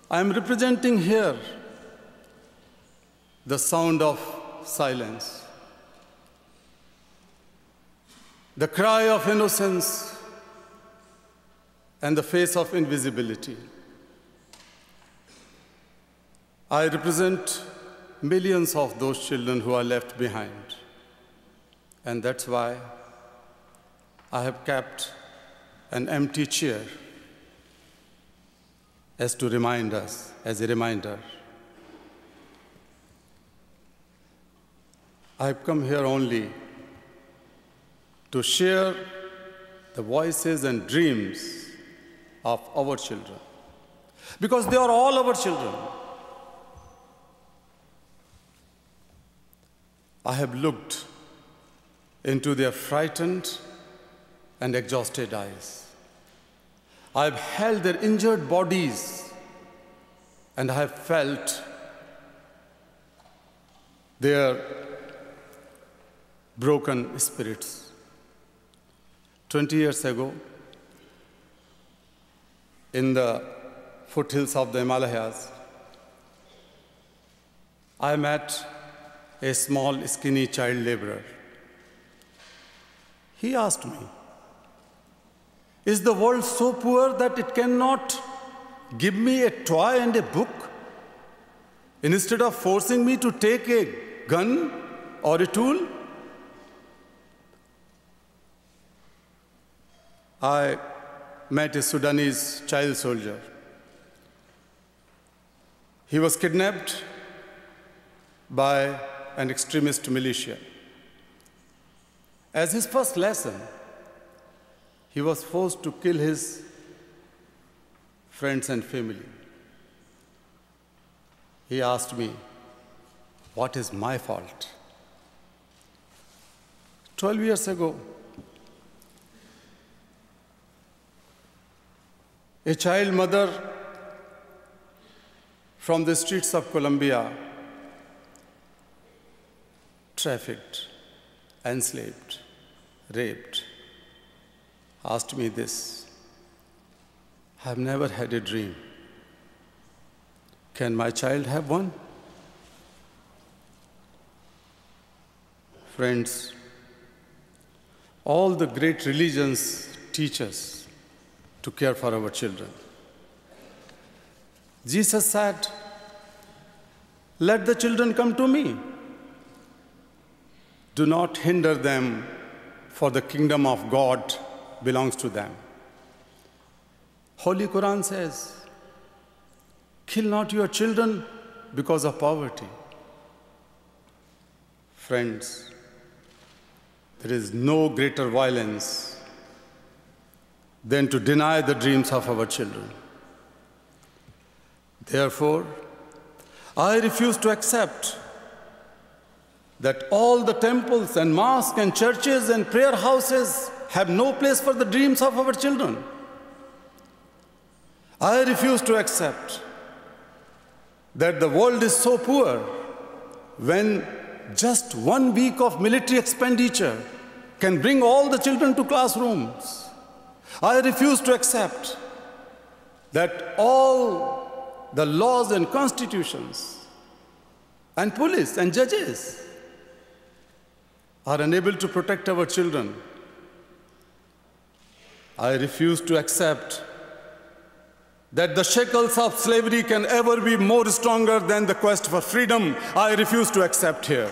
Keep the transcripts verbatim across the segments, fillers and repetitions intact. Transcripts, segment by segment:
I am representing here the sound of silence, the cry of innocence, and the face of invisibility. I represent millions of those children who are left behind. And that's why I have kept an empty chair as to remind us, as a reminder. I've come here only to share the voices and dreams of our children, because they are all our children. I have looked into their frightened and exhausted eyes. I have held their injured bodies, and I have felt their broken spirits. Twenty years ago, in the foothills of the Himalayas, I met a small, skinny child laborer. He asked me, "Is the world so poor that it cannot give me a toy and a book instead of forcing me to take a gun or a tool?" I met a Sudanese child soldier. He was kidnapped by an extremist militia. As his first lesson, he was forced to kill his friends and family. He asked me, "What is my fault?" Twelve years ago, a child mother from the streets of Colombia, trafficked, enslaved, raped, asked me this, "I have never had a dream. Can my child have one?" Friends, all the great religions teach us to care for our children. Jesus said, "Let the children come to me. Do not hinder them, for the kingdom of God belongs to them." Holy Quran says, "Kill not your children because of poverty." Friends, there is no greater violence than to deny the dreams of our children. Therefore, I refuse to accept that all the temples and mosques and churches and prayer houses have no place for the dreams of our children. I refuse to accept that the world is so poor when just one week of military expenditure can bring all the children to classrooms. I refuse to accept that all the laws and constitutions and police and judges are unable to protect our children. I refuse to accept that the shackles of slavery can ever be more stronger than the quest for freedom. I refuse to accept here.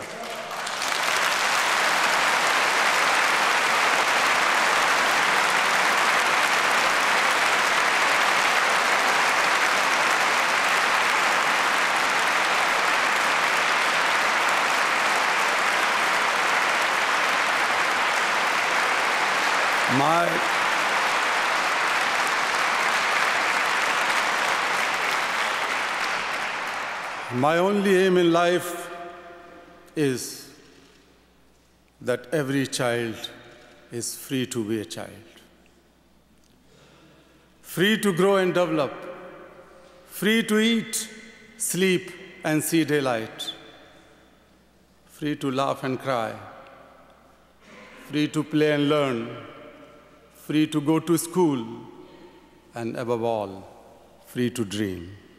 My, my only aim in life is that every child is free to be a child, free to grow and develop, free to eat, sleep, and see daylight, free to laugh and cry, free to play and learn, free to go to school, and above all, free to dream.